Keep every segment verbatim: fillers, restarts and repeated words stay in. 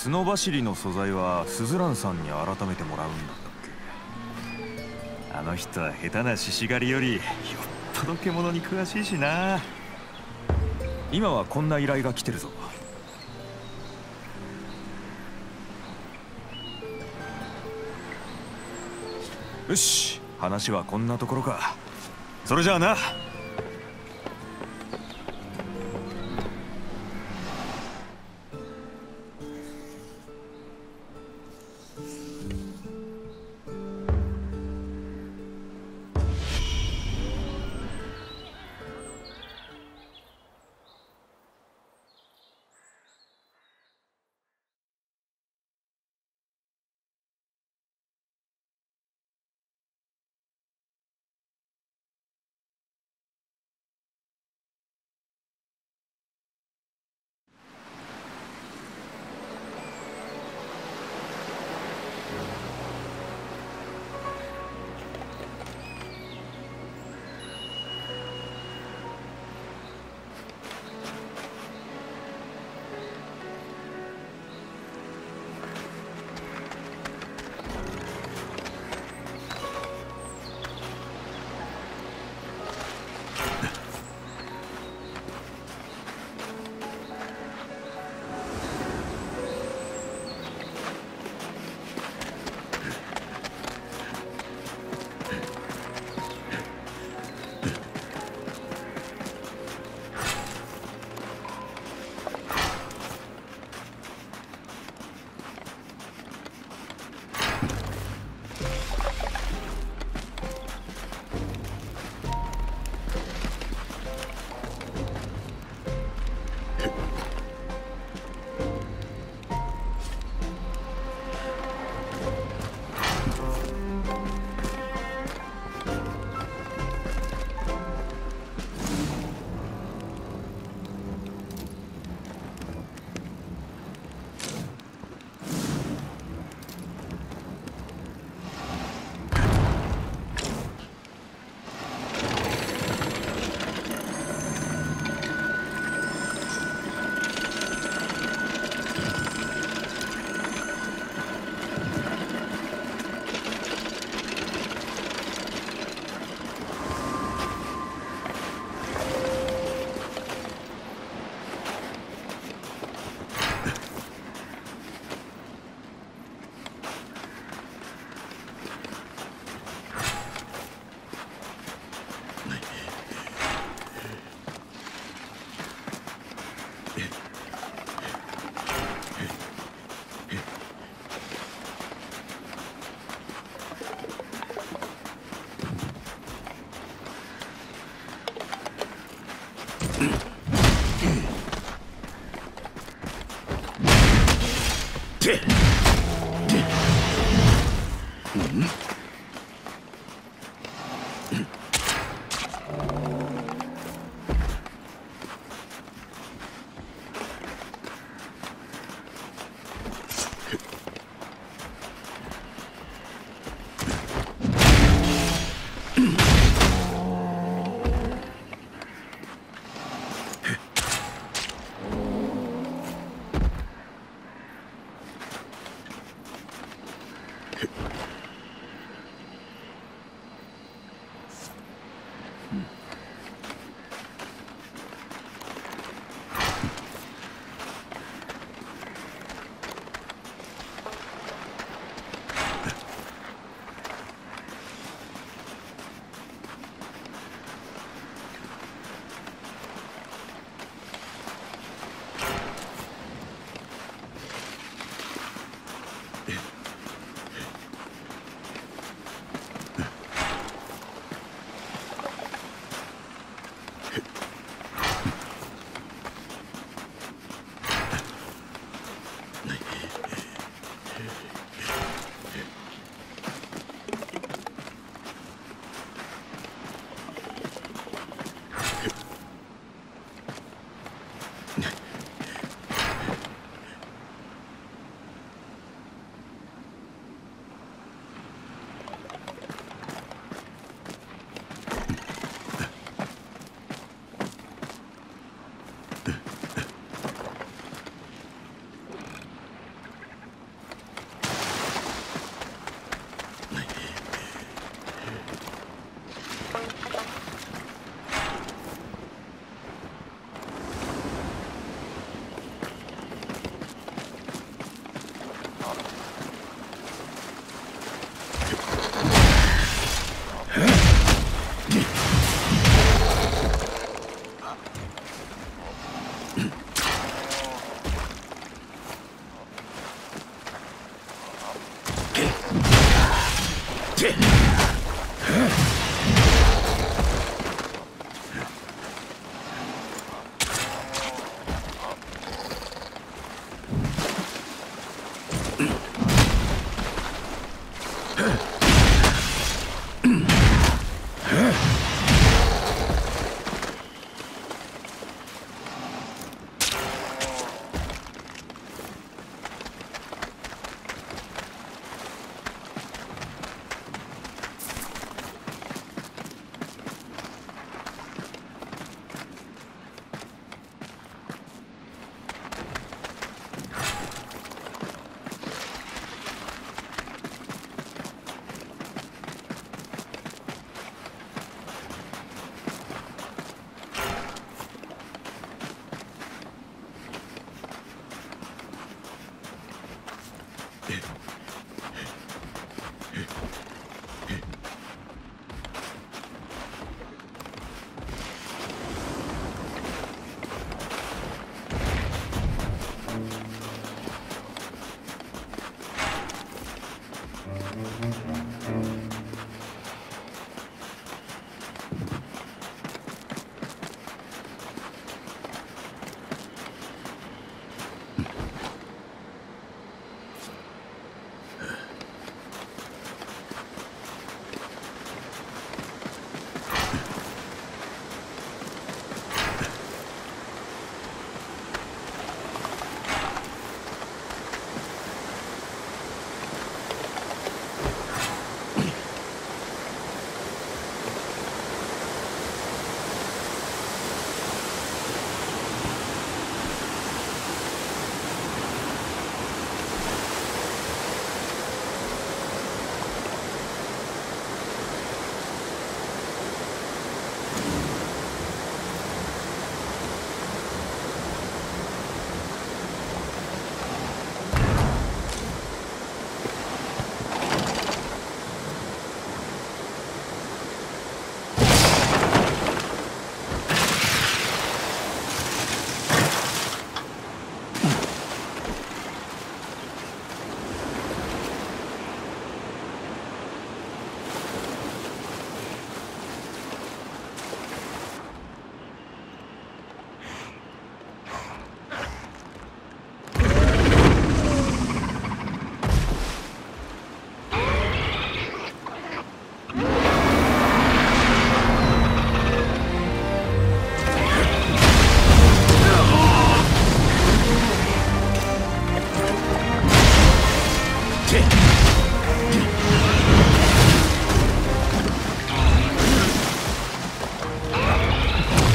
角走りの素材はスズランさんに改めてもらうんだったっけ。あの人は下手な獅子狩りよりよっぽど獣に詳しいしな。今はこんな依頼が来てるぞ。よし、話はこんなところか。それじゃあな。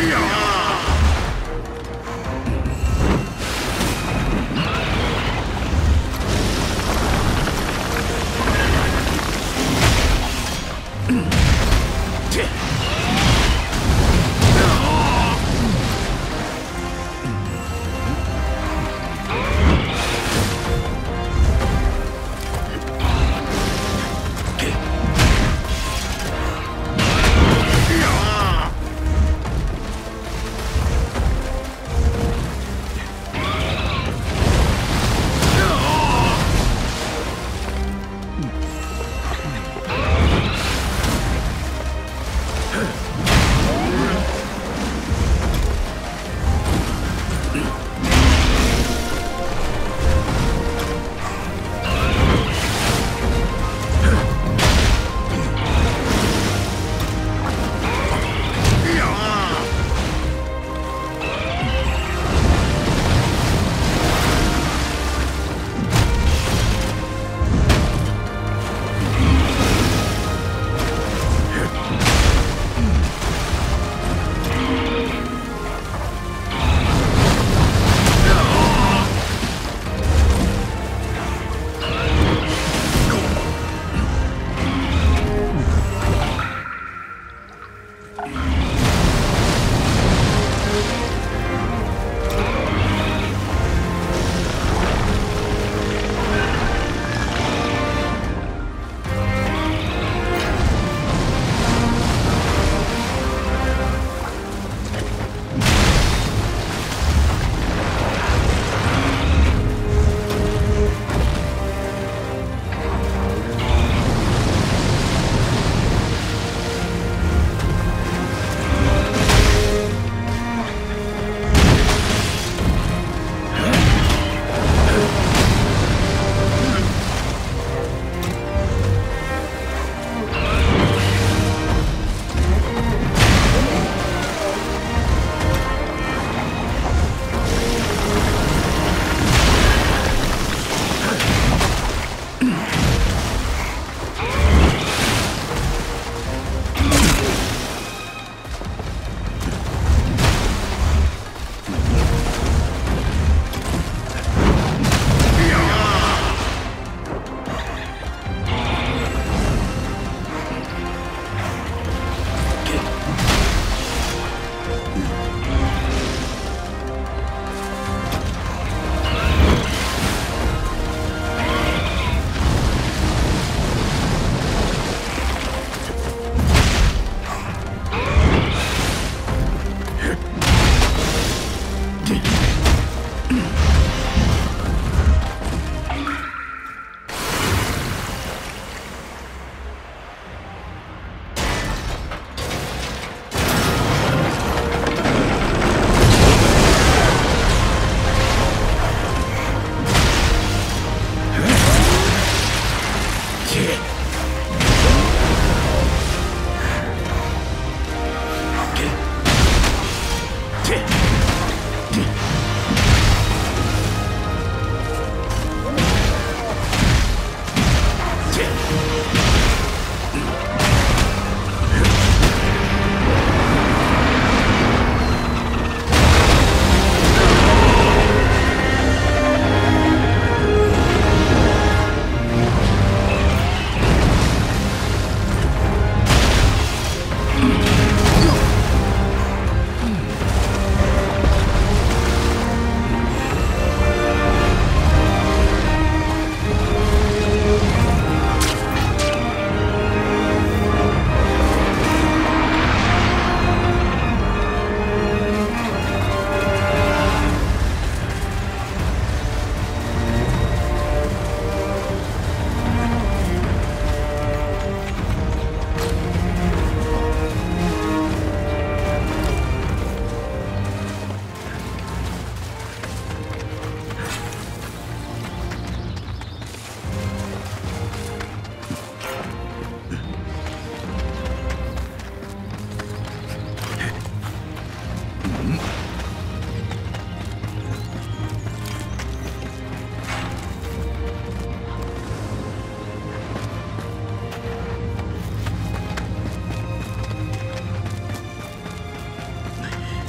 い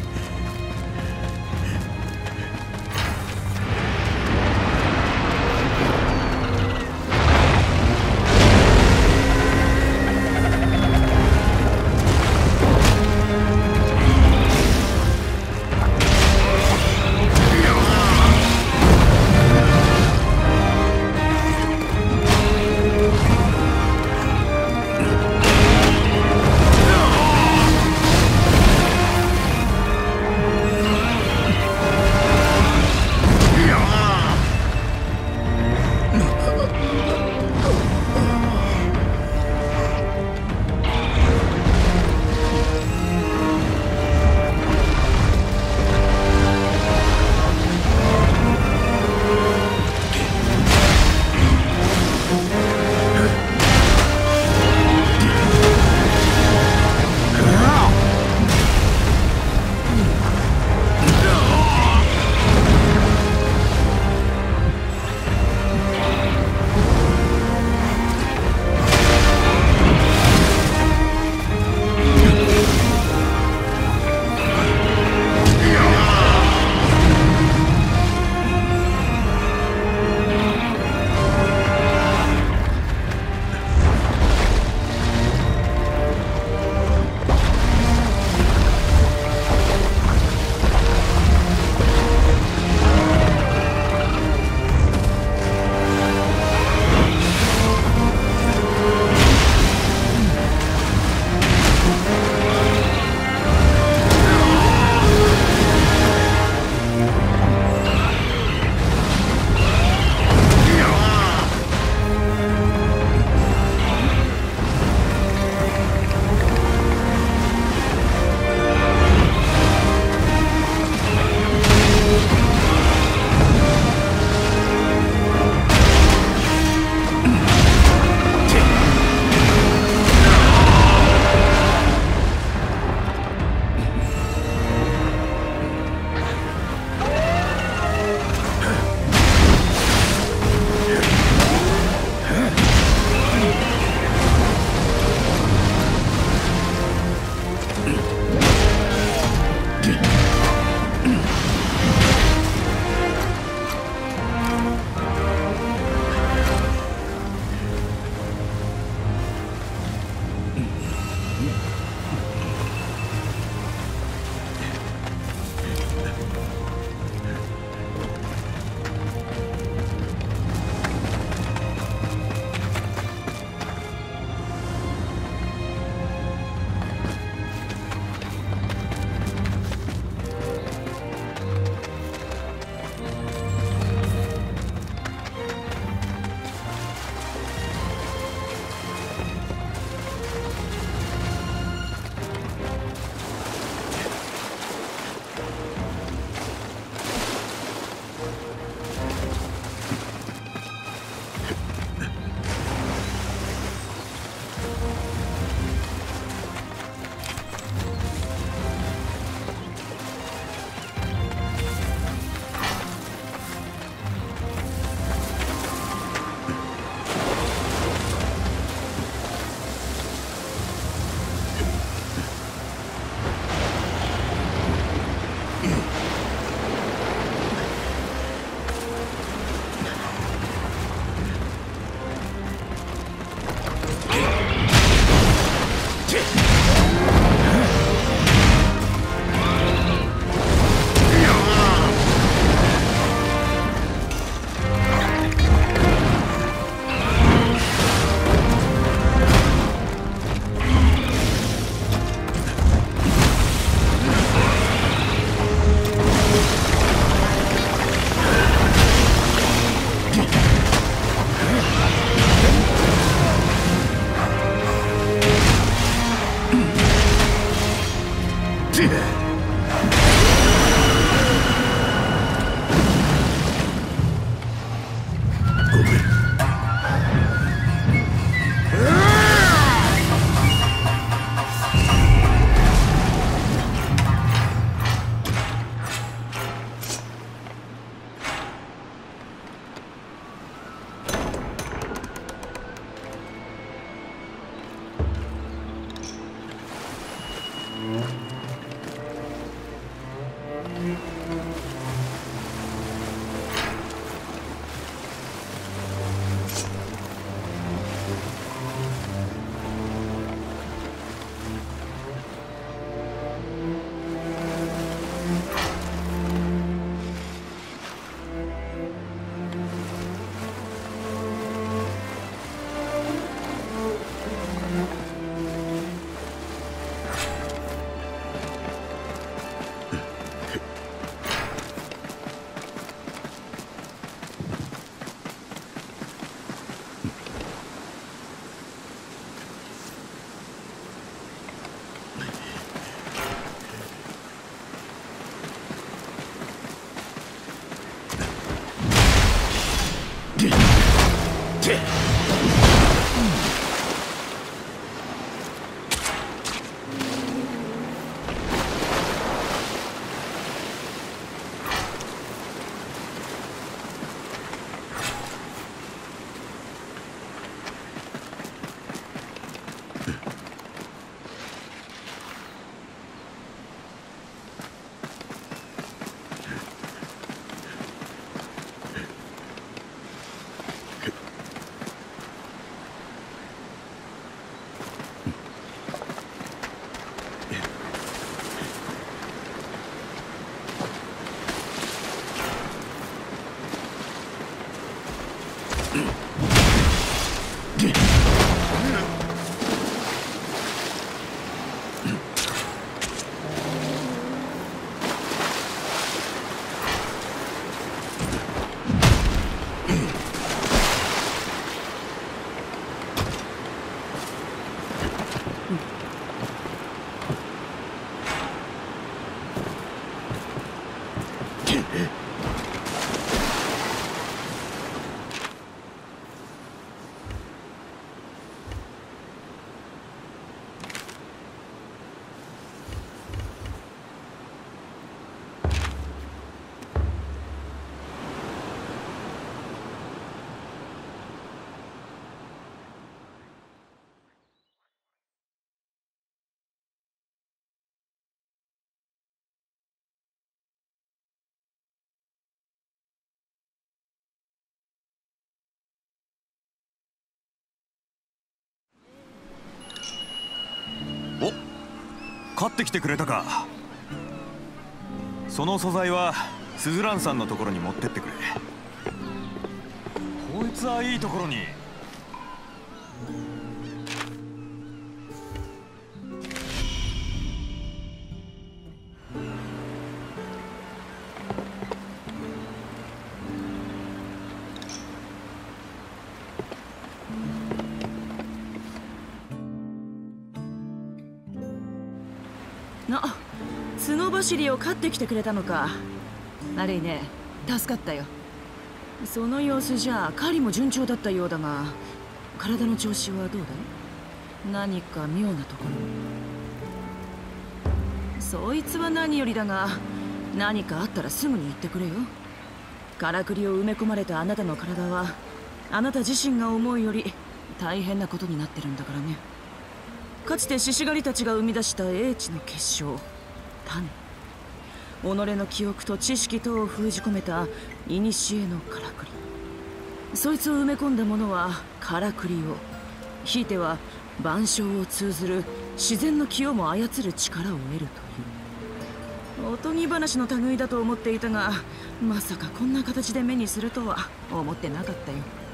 買ってきてくれたか。その素材はスズランさんのところに持ってってくれ。こいつはいいところに。 な、角走りを飼ってきてくれたのか。悪いね、助かったよ。その様子じゃ狩りも順調だったようだが、体の調子はどうだい？何か妙なところ？そいつは何よりだが、何かあったらすぐに言ってくれよ。からくりを埋め込まれたあなたの体は、あなた自身が思うより大変なことになってるんだからね。かつて獅子狩りたちが生み出した英知の結晶、種。己の記憶と知識とを封じ込めた古のからくり。そいつを埋め込んだ者はからくりを、ひいては万象を通ずる自然の気をも操る力を得るという。おとぎ話の類だと思っていたが、まさかこんな形で目にするとは思ってなかったよ。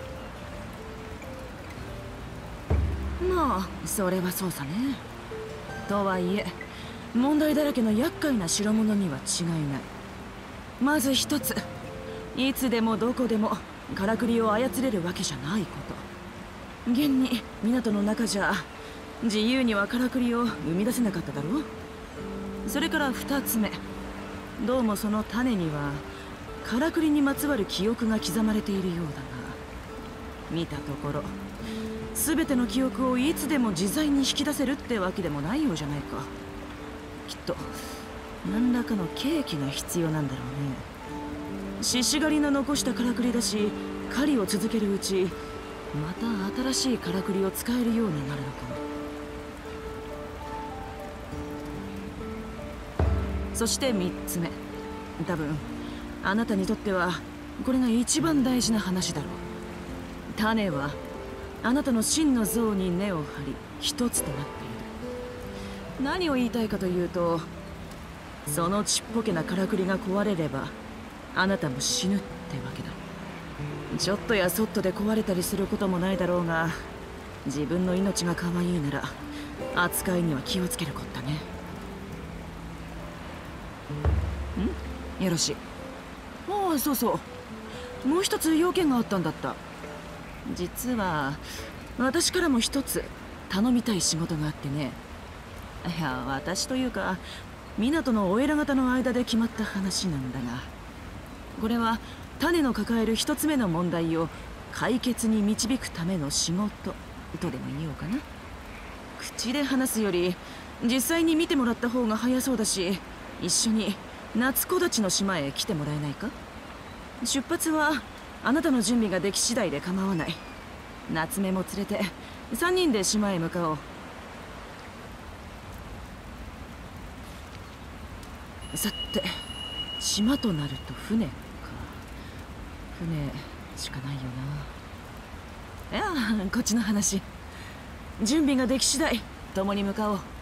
まあそれはそうさね。とはいえ問題だらけの厄介な代物には違いない。まず一つ、いつでもどこでもからくりを操れるわけじゃないこと。現に港の中じゃ自由にはからくりを生み出せなかっただろう。 それからふたつめ、どうもその種にはからくりにまつわる記憶が刻まれているようだが、見たところ全ての記憶をいつでも自在に引き出せるってわけでもないようじゃないか。きっと何らかの契機が必要なんだろうね。獅子狩りの残したからくりだし、狩りを続けるうちまた新しいからくりを使えるようになるのかも。そしてみっつめ、多分あなたにとってはこれが一番大事な話だろう。種はあなたの真の像に根を張り一つとなっている。何を言いたいかというと、そのちっぽけなからくりが壊れればあなたも死ぬってわけだ。ちょっとやそっとで壊れたりすることもないだろうが、自分の命が可愛いなら扱いには気をつけるこったね。ん？よろしい。ああ、そうそう、もう一つ要件があったんだった。実は私からも一つ頼みたい仕事があってね。いや、私というか港のお偉方の間で決まった話なんだが、これは種の抱える一つ目の問題を解決に導くための仕事とでも言おうかな。口で話すより実際に見てもらった方が早そうだし、一緒に夏木立の島へ来てもらえないか。出発はあなたの準備ができ次第で構わない。夏目も連れてさんにんで島へ向かおう。さて、島となると船か。船しかないよな。いや、こっちの話。準備ができ次第共に向かおう。